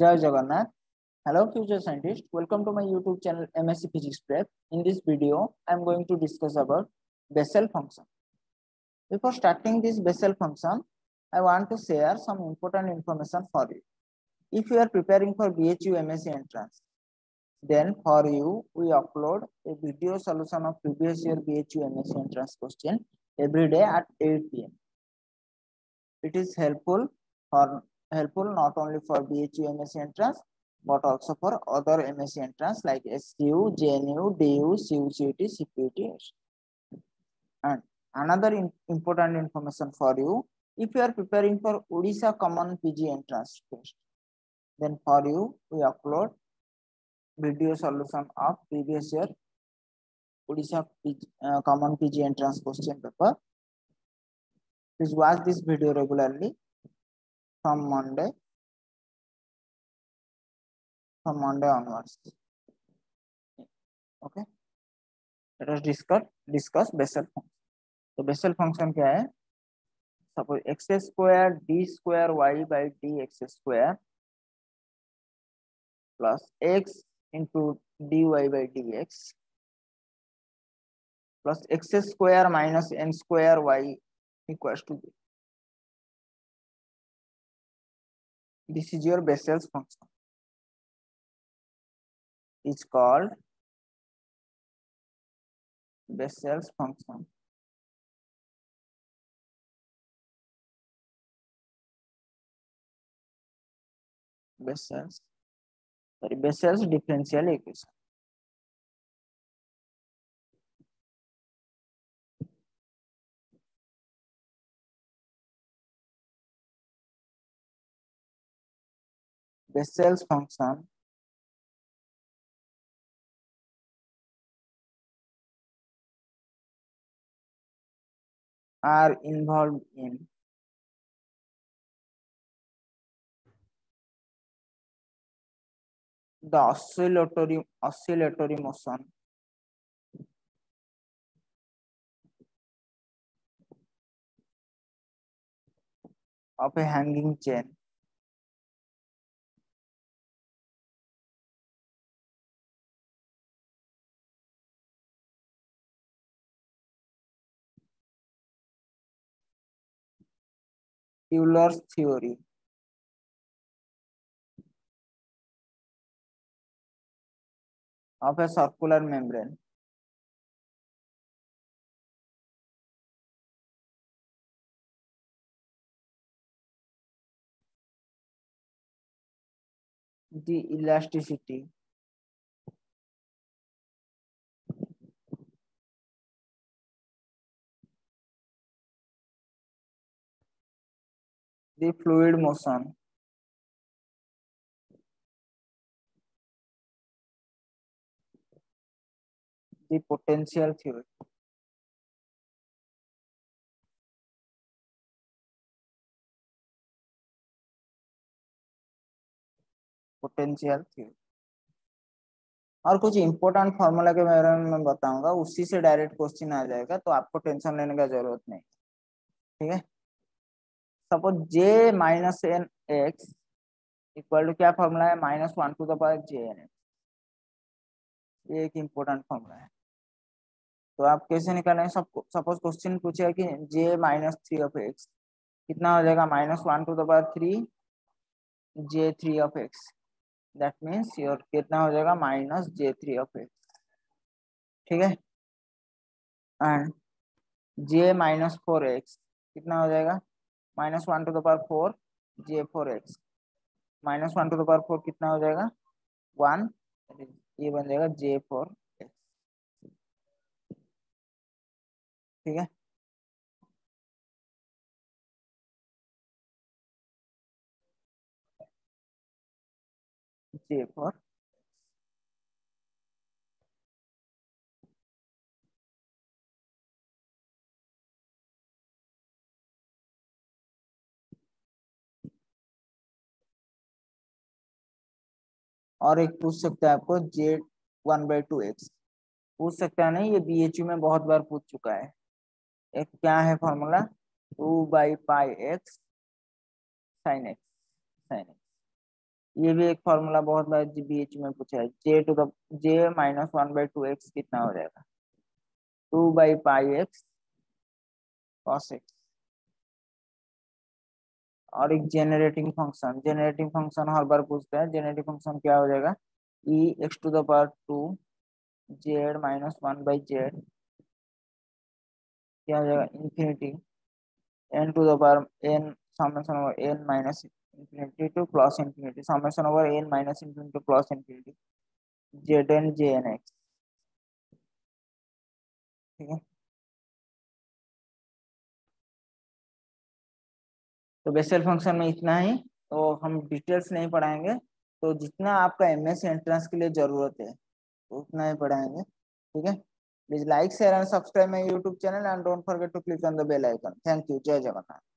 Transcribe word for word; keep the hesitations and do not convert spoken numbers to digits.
Jai Jagannath. Hello future scientists, welcome to my YouTube channel M S C Physics Prep. In this video, I am going to discuss about Bessel function. Before starting this Bessel function, I want to share some important information for you. If you are preparing for B H U M S C entrance, then for you, we upload a video solution of previous year B H U M S C entrance question every day at eight P M It is helpful for helpful not only for B H U M S C entrance, but also for other M S C entrance like S C U, J N U, D U, C U C U T, C P U T. And another in, important information for you, if you are preparing for Odisha Common P G entrance test, then for you, we upload video solution of previous year Odisha P G, uh, Common P G entrance question paper. Please watch this video regularly from Monday, from Monday onwards. Okay. Let us discuss discuss Bessel function. तो Bessel function क्या है? Suppose x square d square y by dx square plus x into dy by dx plus x square minus n square y equals to zero. This is your Bessel's function. It's called Bessel's function. Bessel's sorry Bessel's differential equation. Bessel's function are involved in the oscillatory oscillatory motion of a hanging chain Euler's theory of a circular membrane the elasticity the fluid motion the potential theory potential theory और कुछ important formula के बारे में मैं बताऊंगा, उसी से direct question आ जाएगा, तो आपको टेंशन लेने का जरूरत नहीं. ठीक है. Suppose J minus N X equal to क्या फॉर्मूला है? Minus one to the power J N X. ये एक इंपॉर्टेंट फॉर्मूला है. तो आप कैसे निकालेंगे? सब सपोज क्वेश्चन पूछेगा कि j minus three of x कितना हो जाएगा? Minus one to the power three j three of x. That means your कितना हो जाएगा? Minus j three of x. ठीक है. And j minus four x कितना हो जाएगा? Minus one to the power four j four x. Minus one to the power four कितना हो जाएगा? वन. ये बन जाएगा जे फोर एक्स. ठीक है. जे फोर और एक पूछ सकता है आपको j one by two x. पूछ सकता है नहीं, ये बी एच यू में बहुत बार पूछ चुका है. एक क्या है formula? Two by pi x sine x sine x. ये भी एक फॉर्मूला बहुत बार बीच में पूछा है, j to the j minus one by two x कितना हो जाएगा, two by pi x cos x. और एक जेनरेटिंग फंक्शन, जेनरेटिंग फंक्शन हर बार पूछते हैं, जेनरेटिंग फंक्शन क्या हो जाएगा, e x to the power two z minus one by z क्या हो जाएगा, infinity n to the power n summation over n minus infinity to plus infinity summation over n minus infinity to plus infinity z n j N x. ठीक है, तो Bessel function में इतना ही, तो हम डिटेल्स नहीं पढ़ाएंगे, तो जितना आपका एमएससी एंट्रेंस के लिए जरूरत है उतना ही पढ़ाएंगे। ठीक है, please like share and subscribe my YouTube channel and don't forget to click on the bell icon. Thank you, जय जगन्नाथ।